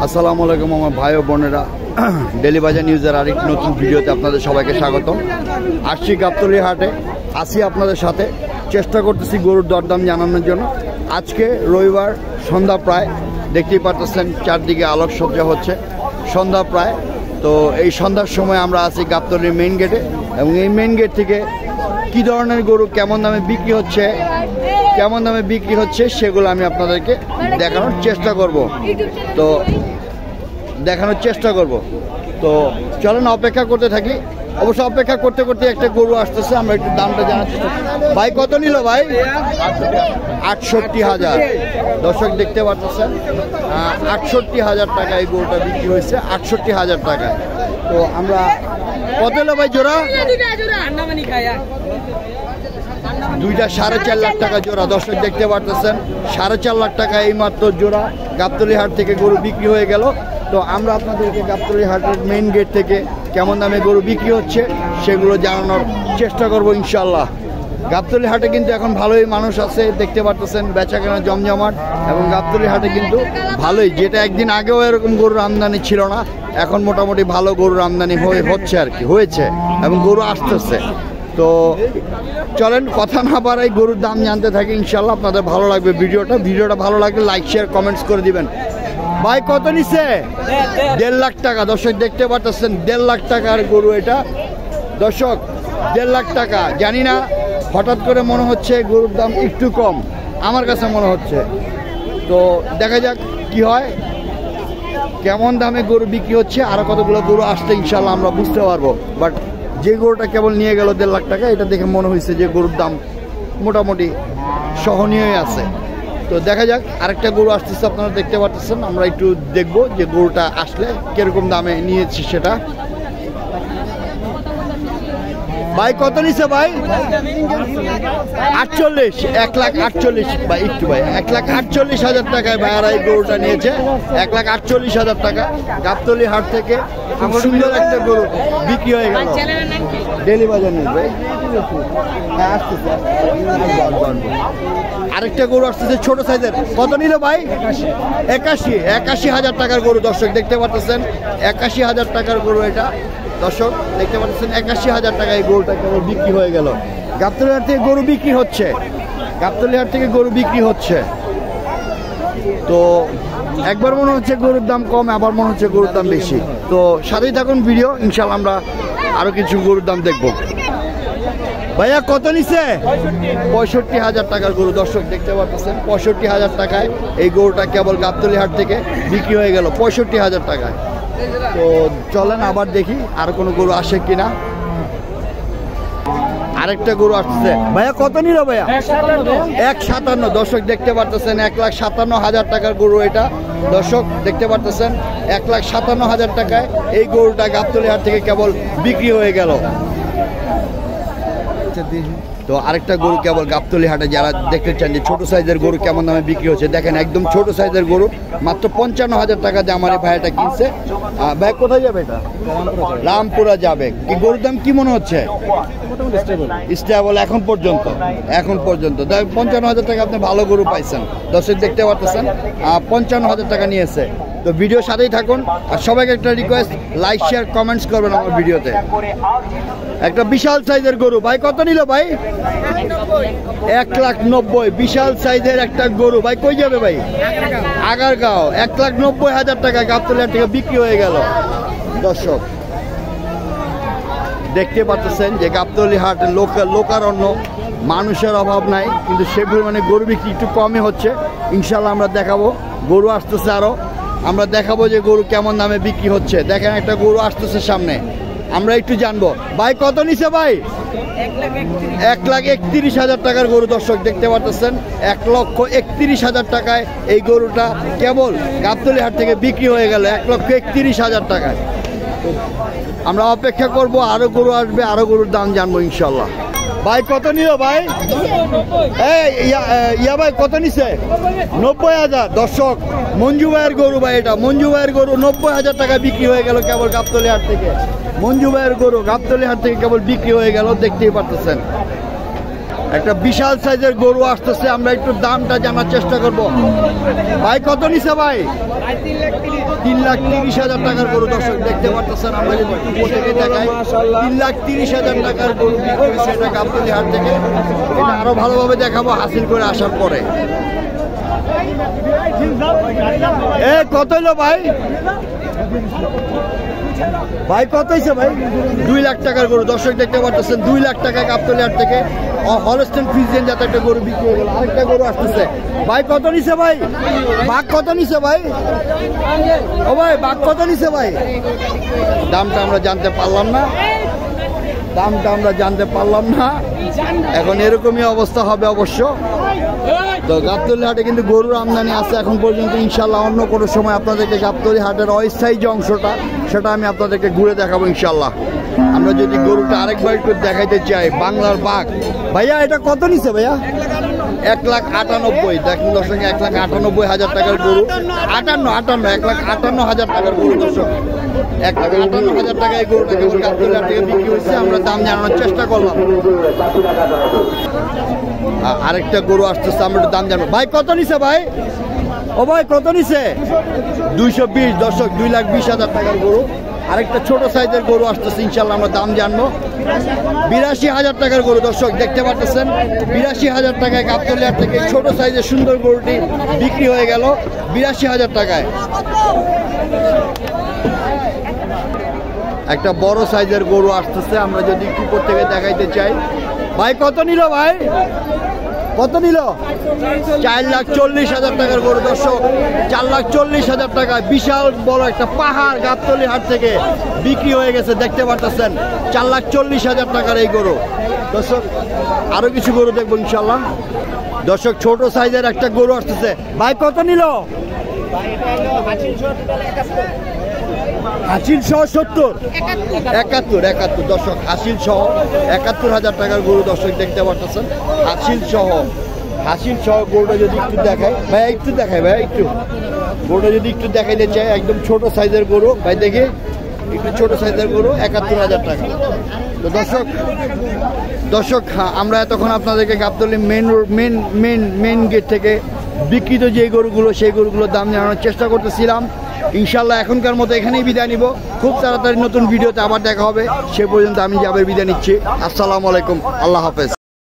আসসালামু আলাইকুম আমার ভাই ও বোনেরা, ডেলি বাজার নিউজের আরেকটি নতুন ভিডিওতে আপনাদের সবাইকে স্বাগতম। আসছি গাবতলী হাটে, আসি আপনাদের সাথে, চেষ্টা করতেছি গরুর দরদাম জানানোর জন্য। আজকে রবিবার, সন্ধ্যা প্রায়, দেখতেই পাচ্ছেন চারদিকে আলোকসজ্জা হচ্ছে, সন্ধ্যা প্রায়। তো এই সন্ধ্যার সময় আমরা আছি গাবতলীর মেইন গেটে, এবং এই মেইন গেট থেকে কী ধরনের গরু কেমন দামে বিক্রি হচ্ছে সেগুলো আমি আপনাদেরকে দেখানোর চেষ্টা করব। তো চলেন অপেক্ষা করতে থাকি। অবশ্য অপেক্ষা করতে করতে একটা গরু আসতেছে, আমরা একটু দামটা জানাচ্ছি। ভাই কত নিল ভাই? 68,000। দর্শক দেখতে পাচ্ছেন 68,000 টাকা এই গরুটা বিক্রি হয়েছে, 68,000 টাকায়। তো আমরা কত হলো ভাই জোড়া? দুইটা 4.5 লাখ টাকা জোড়া। দর্শক দেখতে পাচ্ছেন 4.5 লাখ টাকা এই মাত্র জোড়া গাবতলী হাট থেকে গরু বিক্রি হয়ে গেল। তো আমরা আপনাদেরকে গাবতলী হাটের মেইন গেট থেকে কেমন দামে গরু বিক্রি হচ্ছে সেগুলো জানানোর চেষ্টা করব ইনশাল্লাহ। গাবতলী হাটে কিন্তু এখন ভালোই মানুষ আছে, দেখতে পাচ্ছেন বেচাকেনা জমজমাট, এবং গাবতলী হাটে কিন্তু ভালোই, যেটা একদিন আগেও এরকম গরুর আমদানি ছিল না, এখন মোটামুটি ভালো গরুর আমদানি হচ্ছে আর কি, হয়েছে, এবং গরু আসতেছে। তো চলেন কথা না বাড়াই, গরুর দাম জানতে থাকি ইনশাল্লাহ। আপনাদের ভালো লাগবে ভিডিওটা ভালো লাগলে লাইক শেয়ার কমেন্টস করে দিবেন। ভাই কত নিছে? 1.5 লাখ টাকা। দর্শক দেখতে পাচ্ছেন 1.5 লাখ টাকার গরু এটা। দর্শক 1.5 লাখ টাকা, জানি না, হঠাৎ করে মনে হচ্ছে গরুর দাম একটু কম, আমার কাছে মনে হচ্ছে। তো দেখা যাক কি হয়, কেমন দামে গরু বিক্রি হচ্ছে, আরো কতগুলো গরু আসতে ইনশাল্লাহ আমরা বুঝতে পারবো। বাট যে গরুটা কেবল নিয়ে গেল 1.5 লাখ টাকা, এটা দেখে মনে হয়েছে যে গরুর দাম মোটামুটি সহনীয়ই আছে। তো দেখা যাক, আরেকটা গরু আসতেছে, আপনারা দেখতে পাচ্ছেন, আমরা একটু দেখবো যে গরুটা আসলে কিরকম দামে নিয়েছি সেটা। ভাই কত নিছে ভাই? 48, 1,48,000 ভাই, একটু ভাই, 1,48,000 টাকায় ভাইয়ারা এই গরুটা নিয়েছে, 1,48,000 টাকা। গাবতলী হাট থেকে খুব সুন্দর একটা গরু বিক্রি হয়ে গেল। ডেলি বাজার নিউজ ভাই, আরেকটা গরু আসতেছে ছোট সাইজের, কত নিল ভাই? 81,000 টাকার গরু। দর্শক দেখতে পাচ্ছেন 81,000 টাকার গরু এটা। দর্শক দেখতে পাচ্ছেন 81,000 টাকা এই গরুটা কেবল বিক্রি হয়ে গেল। গাবতলী হাট থেকে গরু বিক্রি হচ্ছে, তো একবার মনে হচ্ছে গরুর দাম কম, আবার মনে হচ্ছে গরুর দাম বেশি। তো সাথেই থাকুন ভিডিও, ইনশাল্লাহ আমরা আরো কিছু গরুর দাম দেখবো। ভাইয়া কত নিছে? 65,000 টাকার গরু। দর্শক দেখতে পাচ্ছেন 65,000 টাকায় এই গরুটা কেবল গাবতলী হাট থেকে বিক্রি হয়ে গেল, 65,000 টাকায়। তো চলেন আবার দেখি আর কোনো গরু আসে কিনা। আরেকটা গরু আসছে, ভাইয়া কত নিল ভাইয়া? 1,57,000। দর্শক দেখতে পাচ্ছেন 1,57,000 টাকার গরু এটা। দর্শক দেখতে পাচ্ছেন 1,57,000 টাকায় এই গরুটা গাবতলী হাট থেকে কেবল বিক্রি হয়ে গেল। তো আরেকটা গরু কেবল গাবতলী হাটে, যারা দেখতে চান যে ছোট সাইজের গরু কেমন দামে বিক্রি হচ্ছে, দেখেন একদম ছোট সাইজের গরু, মাত্র 55,000 টাকা দিয়ে আমার এই ভাইয়াটা কিনছে। ভাই কোথায় যাবে এটা? রামপুরা যাবে। কি গরুর দাম কি মনে হচ্ছে? স্টেবল এখন পর্যন্ত 55,000 টাকা আপনি ভালো গরু পাইছেন। দর্শক দেখতে পাচ্ছেন 55,000 টাকা নিয়েছে। তো ভিডিও সাথেই থাকুন, আর সবাইকে একটা রিকোয়েস্ট, লাইক শেয়ার কমেন্টস করবেন আমার ভিডিওতে। একটা বিশাল সাইজের গরু, ভাই কত নিল ভাই? 1,90,000। বিশাল সাইজের একটা গরু, ভাই কই যাবে ভাই? আগারগাঁও। 1,90,000 টাকা গাবতলী হাট থেকে বিক্রি হয়ে গেল। দর্শক দেখতে পাচ্ছেন যে গাবতলী হাট লোকারণ্য, মানুষের অভাব নাই, কিন্তু সে পরিমাণে গরু বিক্রি একটু কমই হচ্ছে। ইনশাল্লাহ আমরা দেখাবো, গরু আসতেছে আরো, আমরা দেখাবো যে গরু কেমন দামে বিক্রি হচ্ছে। দেখেন একটা গরু আসতেছে সামনে, আমরা একটু জানবো। ভাই কত নিছে ভাই? 1,31,000 টাকার গরু। দর্শক দেখতে পাচ্ছেন 1,31,000 টাকায় এই গরুটা কেবল গাবতলী হাট থেকে বিক্রি হয়ে গেল, 1,31,000 টাকায়। আমরা অপেক্ষা করব, আরো গরু আসবে, আরো গরুর দাম জানবো ইনশাল্লাহ। ভাই কত নিল ভাই? ইয়া ভাই কত নিছে? 90,000। দর্শক মঞ্জু ভাইয়ের গরু ভাই, এটা মঞ্জু ভাইয়ের গরু, 90,000 টাকা বিক্রি হয়ে গেল কেবল গাবতলী হাট থেকে। মঞ্জু ভাইয়ের গরু গাবতলী হাট থেকে কেবল বিক্রি হয়ে গেল, দেখতেই পাচ্ছেন। একটা বিশাল সাইজের গরু আসতেছে, আমরা একটু দামটা জানার চেষ্টা করব। ভাই কত নিছে ভাই? 3,30,000 টাকার গরু দর্শক দেখতে পাচ্ছেন। আমরা যদি একটু বসে দেখাই 3,30,000 টাকার গরু বিক্রি হয়েছে এটা গাবতলী হাট থেকে। এটা আরো ভালোভাবে দেখাবো হাসিল করে আসার পরে। এ কত হইলো ভাই? ভাই কত হয়েছে ভাই? 2 লাখ টাকার গরু দর্শক দেখতে পাচ্ছেন। 2 লাখ টাকায় গাবতলী হাট থেকে হলস্টেইন ফ্রিজিয়ান জাতের একটা গরু বিক্রি হয়ে গেল। আরেকটা গরু আসতেছে। ভাই কত নিছে ভাই? বাঘ কত নিছে ভাই? ও ভাই বাঘ কত নিছে ভাই? দামটা আমরা জানতে পারলাম না, দামটা আমরা জানতে পারলাম না। এখন এরকমই অবস্থা হবে অবশ্য। তো গাবতলী হাটে কিন্তু গরুর আমদানি আছে এখন পর্যন্ত। ইনশাল্লাহ অন্য কোনো সময় আপনাদেরকে গাবতলী হাটের অস্থায়ী যে অংশটা সেটা আমি আপনাদেরকে ঘুরে দেখাবো ইনশাল্লাহ। আমরা যদি গরুটা আরেকবার একটু দেখাইতে চাই, বাংলার বাঘ। ভাইয়া এটা কত নিছে ভাইয়া? 1,98,000। দেখুন দর্শক 1,98,000 টাকার গরু। 1,58,000 টাকার গরু দর্শক। 1,58,000 টাকায় গরুটা কেবল গাবতলী হাট থেকে বিক্রি হয়েছে। আমরা দাম জানানোর চেষ্টা করলাম। আরেকটা গরু আসতেছে, আমরা একটু দাম জানবো। ভাই কত নিছে ভাই? ও ভাই কত নিছে? 220 দর্শক। 2,20,000 টাকার গরু। আরেকটা ছোট সাইজের গরু আসতেছে, ইনশাল্লাহ আমরা দাম জানবো। 82,000 টাকার গরু দর্শক দেখতে পাচ্ছেন। 82,000 টাকায় গাবতলী হাট থেকে ছোট সাইজের সুন্দর গরুটি বিক্রি হয়ে গেল 82,000 টাকায়। একটা বড় সাইজের গরু আসতেছে, আমরা যদি একটু উপর থেকে দেখাইতে চাই। ভাই কত নিল ভাই? কত নিল? 4,40,000 টাকার গরু দর্শক। 4,40,000 টাকায় বিশাল বড় একটা পাহাড় গাবতলী হাট থেকে বিক্রি হয়ে গেছে দেখতে পাচ্ছেন। 4,40,000 টাকার এই গরু দর্শক। আরো কিছু গরু দেখবো ইনশাল্লাহ দর্শক। ছোট সাইজের একটা গরু আসতেছে। ভাই কত নিল? হাসিল সহ 71 দর্শক। হাসিল সহ 71,000 টাকার গরু দর্শক দেখতে পাচ্ছেন। হাসিল সহ গরুটা যদি একটু দেখাই ভাই, একটু দেখাই ভাই, একটু গরুটা যদি একটু দেখাইতে চাই। একদম ছোট সাইজের গরু ভাই, দেখি একটু ছোট সাইজের গরু 71,000 টাকা। তো দর্শক আমরা এতক্ষণ আপনাদেরকে গাবতলী মেন গেট থেকে বিক্রিত যে গরুগুলো সেই গরুগুলোর দাম জানানোর চেষ্টা করতেছিলাম। ইনশাল্লাহ এখনকার মতো এখানেই বিদায় নিব। খুব তাড়াতাড়ি নতুন ভিডিওতে আবার দেখা হবে। সে পর্যন্ত আমি যাবে বিদায় নিচ্ছি। আসসালামু আলাইকুম, আল্লাহ হাফেজ।